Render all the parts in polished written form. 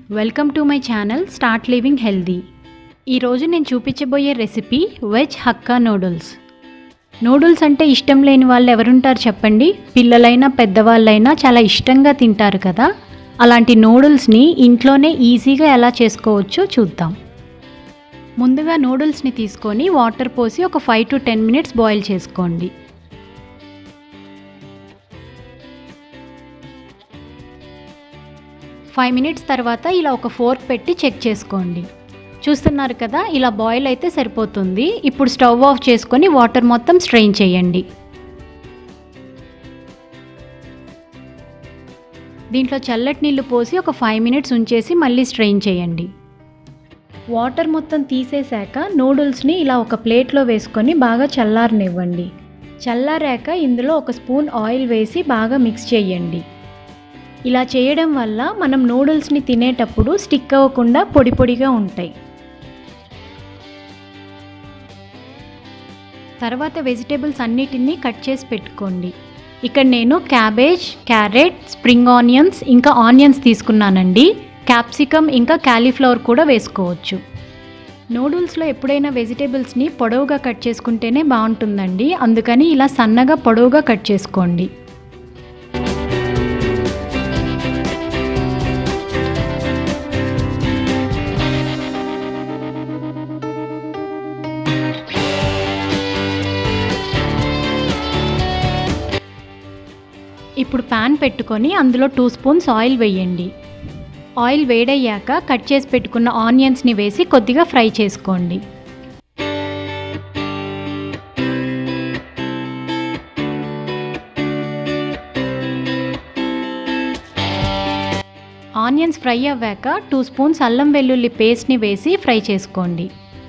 Welcome to my channel start living healthy. ఈరోజు నేను చూపించబోయే recipe veg Hakka noodles. Noodles అంటే ఇష్టం లేని వాళ్ళు ఎవరుంటారు చెప్పండి? పిల్లలైనా పెద్దవాళ్ళైనా చాలా ఇష్టంగా తింటారు కదా. అలాంటి నూడిల్స్ని ఇంట్లోనే ఈజీగా ఎలా చేసుకోవచ్చో చూద్దాం. ముందుగా నూడిల్స్ని తీసుకొని వాటర్ పోసి ఒక 5 to 10 minutes బాయిల్ చేసుకోండి. ఫైవ్ మినిట్స్ తర్వాత ఇలా ఒక ఫోర్క్ పెట్టి చెక్ చేసుకోండి. చూస్తున్నారు కదా, ఇలా బాయిల్ అయితే సరిపోతుంది. ఇప్పుడు స్టవ్ ఆఫ్ చేసుకొని వాటర్ మొత్తం స్ట్రెయిన్ చేయండి. దీంట్లో చల్లటి నీళ్ళు పోసి ఒక 5 minutes ఉంచేసి మళ్ళీ స్ట్రెయిన్ చేయండి. వాటర్ మొత్తం తీసేశాక నూడిల్స్ని ఇలా ఒక ప్లేట్లో వేసుకొని బాగా చల్లారనివ్వండి. చల్లారాక ఇందులో ఒక స్పూన్ ఆయిల్ వేసి బాగా మిక్స్ చేయండి. ఇలా చేయడం వల్ల మనం నూడిల్స్ని తినేటప్పుడు స్టిక్ అవ్వకుండా పొడి పొడిగా ఉంటాయి. తర్వాత వెజిటేబుల్స్ అన్నిటినీ కట్ చేసి పెట్టుకోండి. ఇక్కడ నేను క్యాబేజ్, క్యారెట్, స్ప్రింగ్ ఆనియన్స్ ఇంకా ఆనియన్స్ తీసుకున్నానండి. క్యాప్సికమ్ ఇంకా కాలీఫ్లవర్ కూడా వేసుకోవచ్చు. నూడిల్స్లో ఎప్పుడైనా వెజిటేబుల్స్ని పొడవుగా కట్ చేసుకుంటేనే బాగుంటుందండి. అందుకని ఇలా సన్నగా పొడవుగా కట్ చేసుకోండి. ఇప్పుడు ప్యాన్ పెట్టుకొని అందులో 2 spoons ఆయిల్ వేయండి. ఆయిల్ వేడయ్యాక కట్ చేసి పెట్టుకున్న ఆనియన్స్ని వేసి కొద్దిగా ఫ్రై చేసుకోండి. ఆనియన్స్ ఫ్రై అవ్వాక 2 spoons అల్లం వెల్లుల్లి పేస్ట్ని వేసి ఫ్రై చేసుకోండి.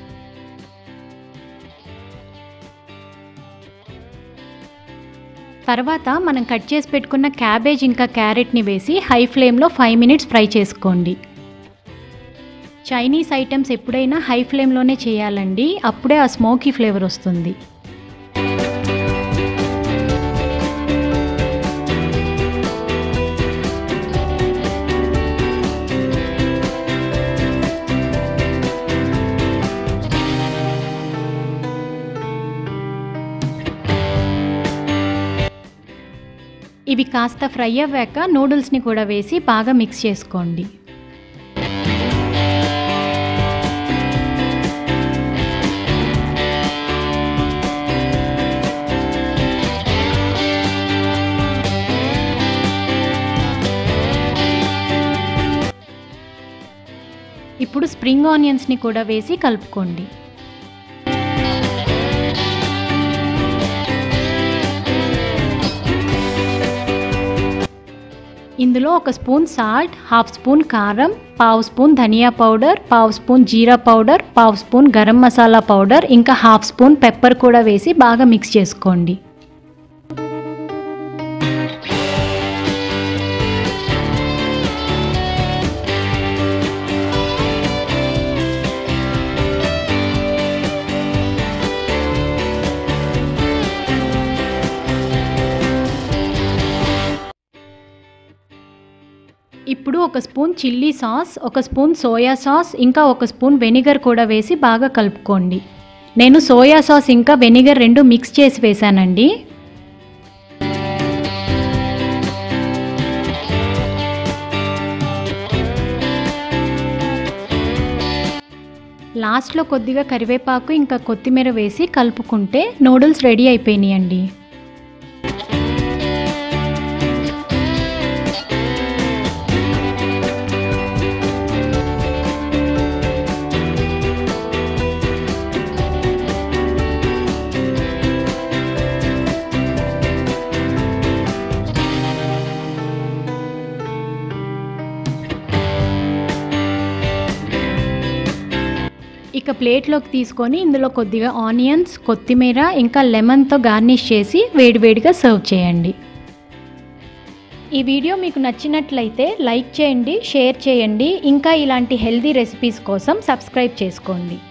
తర్వాత మనం కట్ చేసి పెట్టుకున్న క్యాబేజ్ ఇంకా క్యారెట్ని వేసి హై ఫ్లేమ్లో 5 minutes ఫ్రై చేసుకోండి. చైనీస్ ఐటమ్స్ ఎప్పుడైనా హై ఫ్లేమ్లోనే చేయాలండి, అప్పుడే ఆ స్మోకీ ఫ్లేవర్ వస్తుంది. ఇవి కాస్త ఫ్రై అవ్వాక నూడిల్స్ని కూడా వేసి బాగా మిక్స్ చేసుకోండి. ఇప్పుడు స్ప్రింగ్ ఆనియన్స్ని కూడా వేసి కలుపుకోండి. ఇందులో ఒక స్పూన్ సాల్ట్, హాఫ్ స్పూన్ కారం, పావు స్పూన్ ధనియా పౌడర్, పావు స్పూన్ జీరా పౌడర్, పావు స్పూన్ గరం మసాలా పౌడర్ ఇంకా హాఫ్ స్పూన్ పెప్పర్ కూడా వేసి బాగా మిక్స్ చేసుకోండి. ఇప్పుడు ఒక స్పూన్ చిల్లీ సాస్, ఒక స్పూన్ సోయా సాస్ ఇంకా ఒక స్పూన్ వెనిగర్ కూడా వేసి బాగా కలుపుకోండి. నేను సోయా సాస్ ఇంకా వెనిగర్ 2 మిక్స్ చేసి వేసానండి. లాస్ట్లో కొద్దిగా కరివేపాకు ఇంకా కొత్తిమీర వేసి కలుపుకుంటే నూడిల్స్ రెడీ అయిపోయినాయండి. ఇక ప్లేట్లోకి తీసుకొని ఇందులో కొద్దిగా ఆనియన్స్, కొత్తిమీర ఇంకా లెమన్తో గార్నిష్ చేసి వేడివేడిగా సర్వ్ చేయండి. ఈ వీడియో మీకు నచ్చినట్లయితే లైక్ చేయండి, షేర్ చేయండి. ఇంకా ఇలాంటి హెల్దీ రెసిపీస్ కోసం సబ్స్క్రైబ్ చేసుకోండి.